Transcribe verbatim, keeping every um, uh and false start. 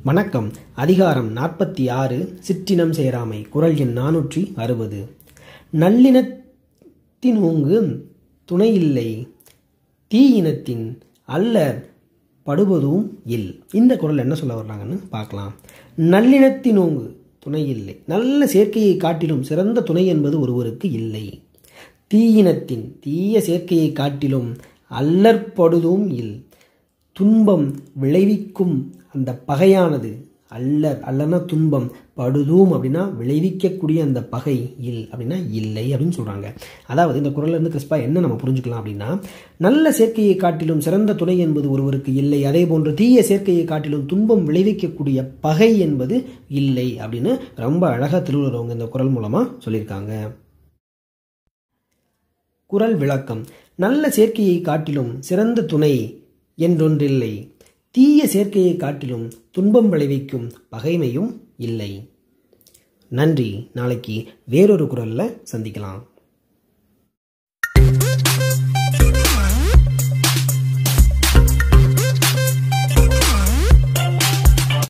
வணக்கம். அதிகாரம் நாற்பத்தி ஆறு சிற்றினம் சேராமை. குறள் எண் நானூற்றி அறுபது. நல்லினத்தின் ஊங்கு துணையில்லை, தீயினத்தின் அல்லற் படுவதும் இல். இந்த குறள் என்ன சொல்ல வர்றாங்கன்னு பார்க்கலாம். நல்லினத்தின் ஊங்கு துணையில்லை, நல்ல சேர்க்கையை காட்டிலும் சிறந்த துணை என்பது ஒருவருக்கு இல்லை. தீயினத்தின் தீய சேர்க்கையை காட்டிலும் அல்லற்படுதும் இல். துன்பம் விளைவிக்கும் அந்த பகையானது அல்லர் அல்லனா துன்பம், படுதும் அப்படின்னா விளைவிக்கக்கூடிய அந்த பகை, இல் அப்படின்னா இல்லை அப்படின்னு சொல்கிறாங்க. அதாவது இந்த குறள்ல இருந்து கிறிஸ்பா என்ன நம்ம புரிஞ்சுக்கலாம் அப்படின்னா, நல்ல சேர்க்கையை காட்டிலும் சிறந்த துணை என்பது ஒருவருக்கு இல்லை, அதே போன்று தீய சேர்க்கையை காட்டிலும் துன்பம் விளைவிக்கக்கூடிய பகை என்பது இல்லை அப்படின்னு ரொம்ப அழகாக திருவள்ளுவர் அவங்க இந்த குறள் மூலமாக சொல்லியிருக்காங்க. குறள் விளக்கம். நல்ல சேர்க்கையை காட்டிலும் சிறந்த துணை என்றொன்றில்லை, தீய சேர்க்கையை காட்டிலும் துன்பம் விளைவிக்கும் பகைமையும் இல்லை. நன்றி. நாளைக்கு வேறொரு குறளில் சந்திக்கலாம்.